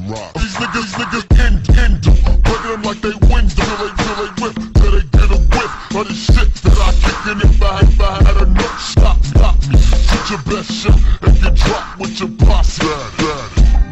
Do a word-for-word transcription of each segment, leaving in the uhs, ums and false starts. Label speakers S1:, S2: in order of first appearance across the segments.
S1: rock. These niggas, niggas in, in, breaking them like they window. Till they, till they whip, till they get a whiff of the shit that I kick in. If I, if I had enough, stop, stop me. Shoot your best shot and get dropped with your posse. Bad, bad.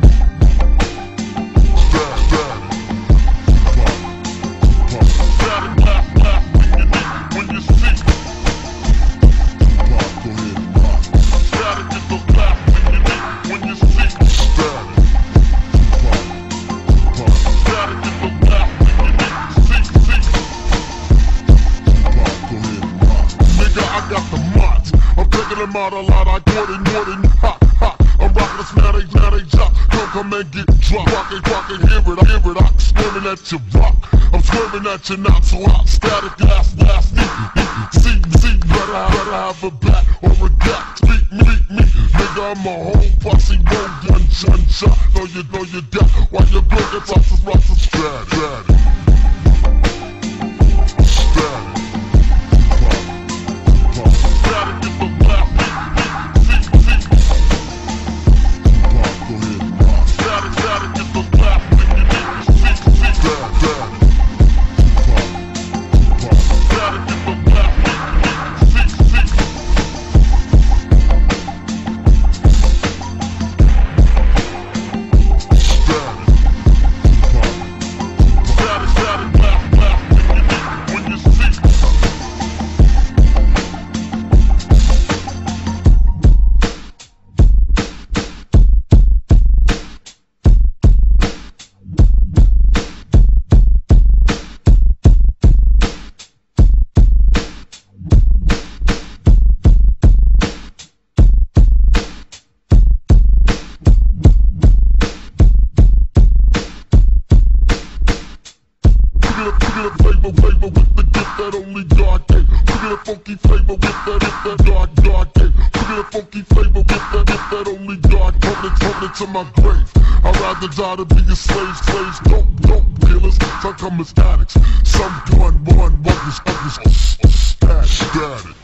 S1: Them out a lot, I got it more than hot, hot. I'm rockin' this, now they, now they drop. Come, come and get dropped. Rockin', rockin', hear it, I hear it. I'm swerving at your rock. I'm swerving at your not so hot. Static, last, last, see, see, better, better have a bat or a gap. Speak me, speak me, nigga, I'm a whole posse, roll gun, shun, shot. Know you, know you doubt, while you're broken, rocks is, rocks is, static, static. Flavor, flavor with the gift that only God gave. We get a funky flavor with that, if that God, God gave. We get a funky flavor with that, if that only God gave. Hold it, hold it to my grave. I'd rather die to be a slave, slaves, dope, dope dealers. Some come as addicts, some doing one, others, others, static, static.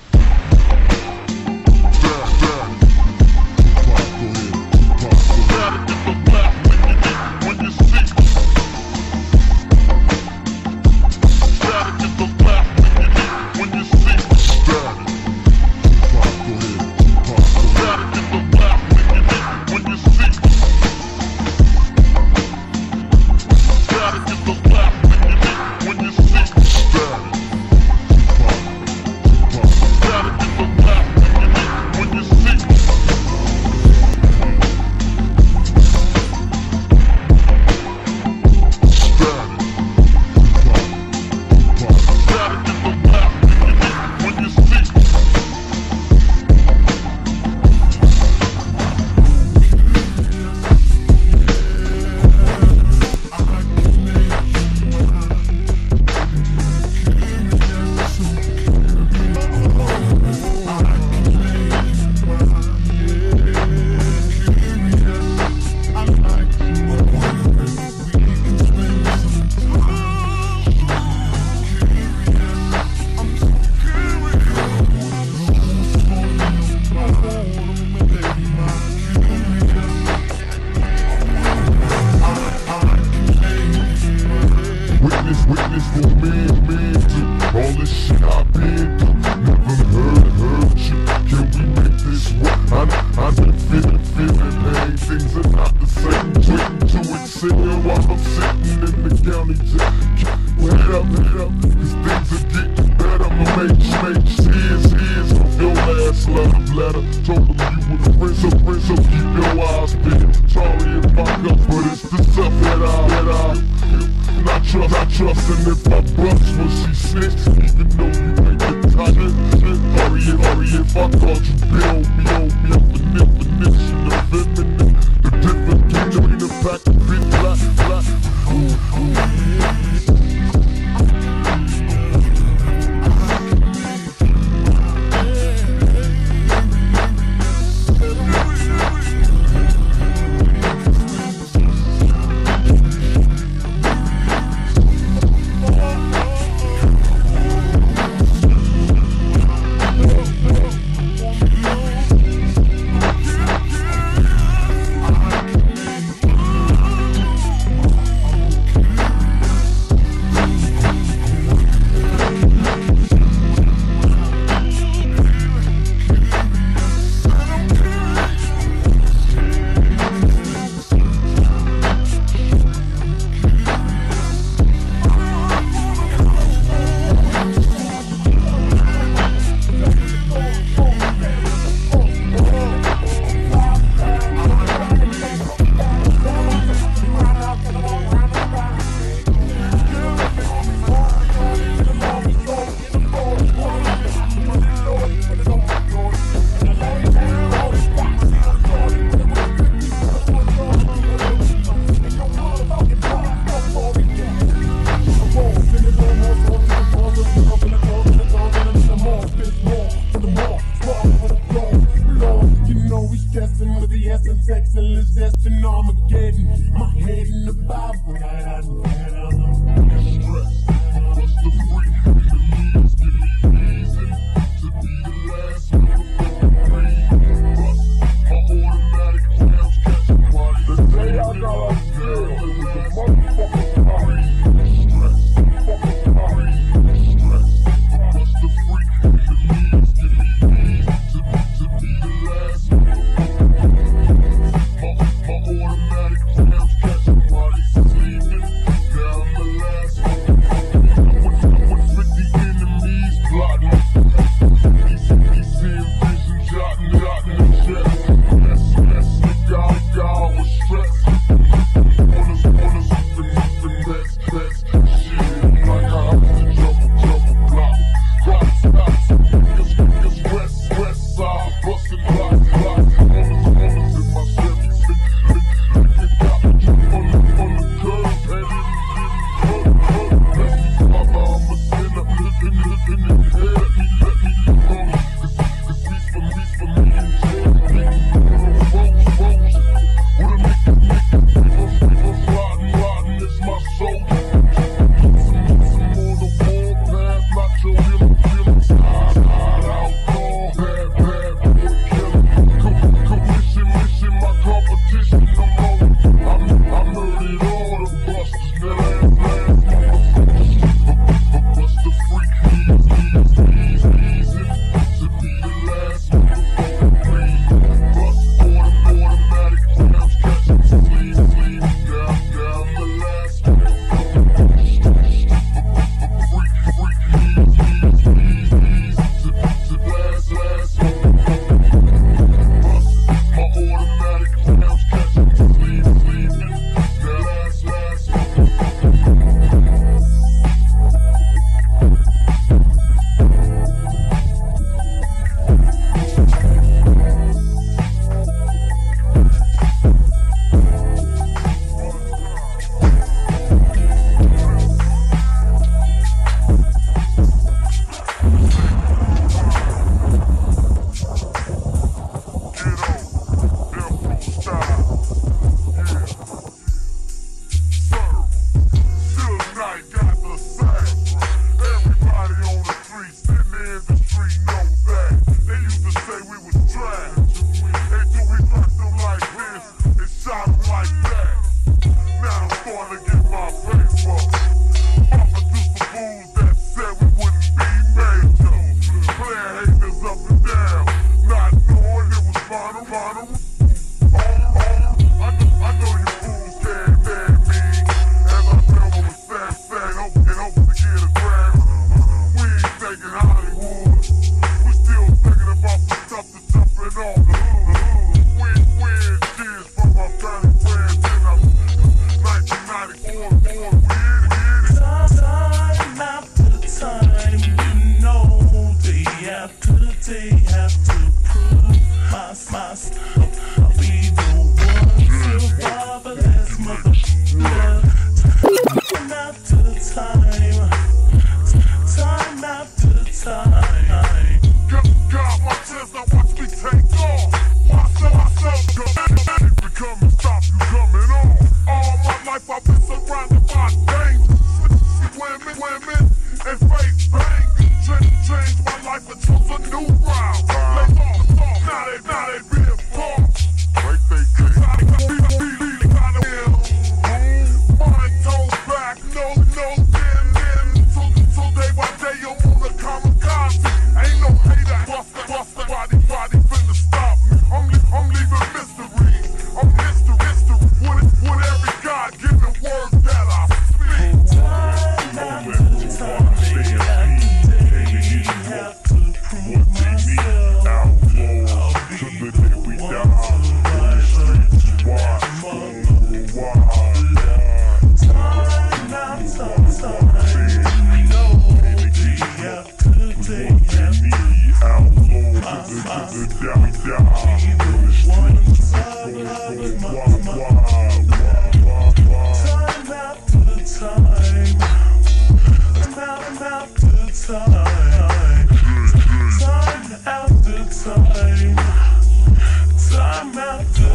S1: Witness for me, me too. All this shit I've been through. Never heard, heard you. Can we make this work? I, I've been feeling, feeling pain. Things are not the same. Waiting to exhale while I'm sitting in the county jail. Head up, head up, cause things are getting better. I'ma make, make, here's, here's your last letter, letter. Told them you were the friend, so friend, so keep your eyes peeled. Sorry if I up, but it's the stuff that I, that I Not trust, not trusting if I bust when she snitched. Even though you ain't the type. Hurry if, hurry if I thought you build me on me. I'm the definition of feminine. The difference between the pack of big black, black. Ooh, ooh.
S2: the essence, excellence, destined Armageddon. My head in the Bible, I I I don't stress. Bust the free enemies, give me reason to be the last motherfucker free. Bust my automatic rounds, catching bodies. The day I got out jail, it was a motherfucking party. Stress, fucking party. Stress. Bust the free enemies, give me reason to, to be the last motherfucker. My, my automatic rounds, catching bodies, sleeping. Now I'm the last motherfucker. I'm with, I'm with fifty enemies plotting. He's, he's seeing vision, jotting, jotting the chest. That's, that's the guy, guy with stress. Wanna, wanna, the best, best shit. Like how I was the jungle, jungle block. Rock, stops, niggas, niggas, west, west side, bustin' blocks, blocks. Owners, owners in my Chevy, spin, spin, lickin' cop, on the, on the curb, headed and getting hurt, hurt. Bless me, Papa, I'm a sinner, living, living in hell. Let me, let me live on, cause, cause peace for, peace for me in jail. Making more roads, roads. Woulda make it, make it, people, people, plotting, plotting, it's my soldier. Some, some more the war path, not your healing, feeling. Hard, hard, outlaw, bad, bad, boy, killer. Co- commission, mission, my competition, I'm rolling. I'm, I murdered all the busters, now last, last motherfuckers. Bust the freak, ease, ease, ease, easy to be the last motherfucker free. Bust auto, automatic rounds, catching sleep, sleep. Now, now I'm the last motherfucker. Freak, freak, ease, ease, ease, easy to, to last, last motherfucker. Bust my automatic rounds, catching sleep, sleeping. Now last, last motherfucker.
S3: Time after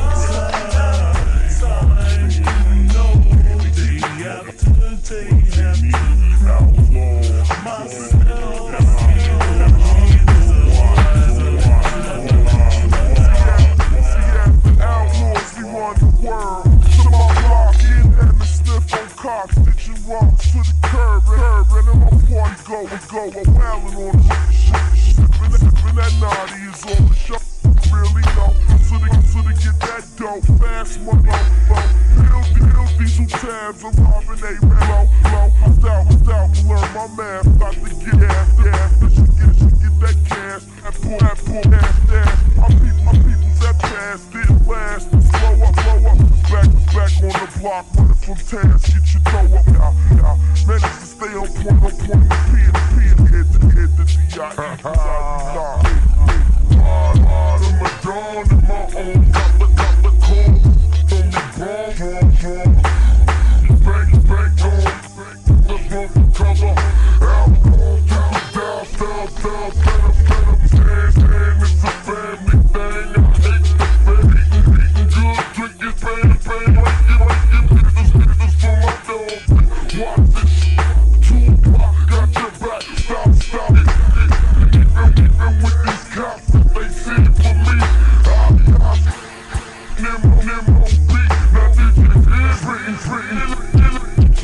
S1: go, I'm wildin' on the shit. Sippin' that, sippin' that naughty is all the show. Really know, so to, so to get that dope, fast money, low, hill, hill, diesel tabs, I'm robbing a low, low, without, without, learn my math, got to get ass, ass, she get, she get that cash, that pull, that pull, ass, ass, my people, my people's that pass, didn't last, slow up, slow up, back, back on the block, running from task, get your dough up, y'all, y'all, manage to stay on point, on point, P and P, head to head to D I E, inside the hard, hard, I'm a dawn in my own, got the, got the cold, from the bomb, bomb, bomb, bang, bang, on, let's run for cover, alcohol, down, down, down, down, better, better, stand, stand, it's a family thing, I hate the fame, eating, eating good, drinking, pain, pain, like it, like it, business, business for my dog, watch this, Tupac, got your back, stop, stop it, even, even with these cops, they see it for me, I be hot, Nemo, Nemo, beat, now did you hear, written, written,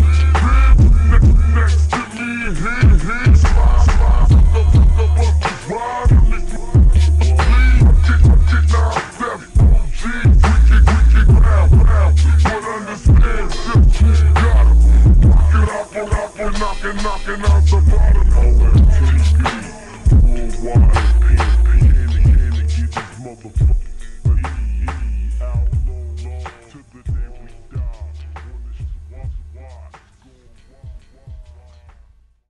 S1: next to me, here, here, slide, slide, the, the, the bus is riding, it, please, get, get down, step, O G, wicked, wicked, ground, ground, but understand, shit, got him, knock it up, knock it, knocking, knocking out the